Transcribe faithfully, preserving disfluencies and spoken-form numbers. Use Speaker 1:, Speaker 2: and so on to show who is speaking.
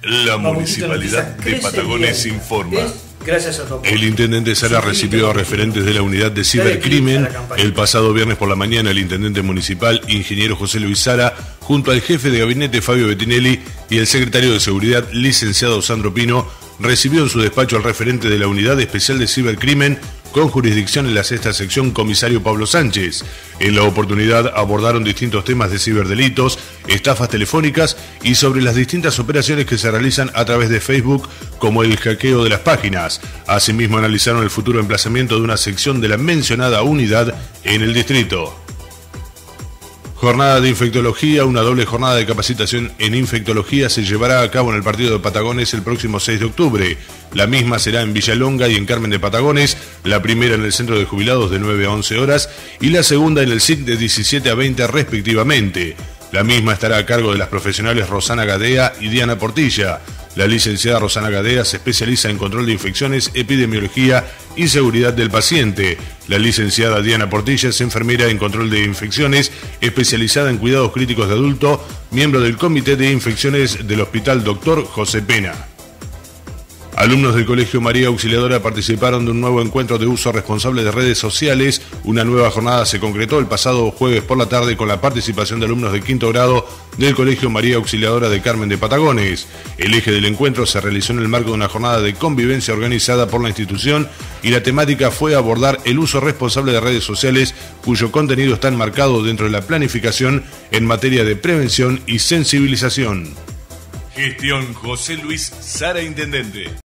Speaker 1: La Municipalidad de Patagones informa.
Speaker 2: Gracias a todos.
Speaker 1: El intendente Sara recibió a referentes de la unidad de cibercrimen. El pasado viernes por la mañana, el intendente municipal, ingeniero José Luis Sara, junto al jefe de gabinete Fabio Bettinelli y el secretario de Seguridad, licenciado Sandro Pino, recibió en su despacho al referente de la unidad especial de cibercrimen con jurisdicción en la sexta sección, comisario Pablo Sánchez. En la oportunidad abordaron distintos temas de ciberdelitos, estafas telefónicas y sobre las distintas operaciones que se realizan a través de Facebook, como el hackeo de las páginas. Asimismo, analizaron el futuro emplazamiento de una sección de la mencionada unidad en el distrito. Jornada de infectología. Una doble jornada de capacitación en infectología se llevará a cabo en el partido de Patagones el próximo seis de octubre. La misma será en Villalonga y en Carmen de Patagones, la primera en el centro de jubilados de nueve a once horas y la segunda en el S I C de diecisiete a veinte respectivamente. La misma estará a cargo de las profesionales Rosana Gadea y Diana Portilla. La licenciada Rosana Gadea se especializa en control de infecciones, epidemiología y seguridad del paciente. La licenciada Diana Portilla es enfermera en control de infecciones, especializada en cuidados críticos de adulto, miembro del Comité de Infecciones del Hospital Doctor José Pena. Alumnos del Colegio María Auxiliadora participaron de un nuevo encuentro de uso responsable de redes sociales. Una nueva jornada se concretó el pasado jueves por la tarde con la participación de alumnos de quinto grado del Colegio María Auxiliadora de Carmen de Patagones. El eje del encuentro se realizó en el marco de una jornada de convivencia organizada por la institución y la temática fue abordar el uso responsable de redes sociales, cuyo contenido está enmarcado dentro de la planificación en materia de prevención y sensibilización. Gestión José Luis Sara, intendente.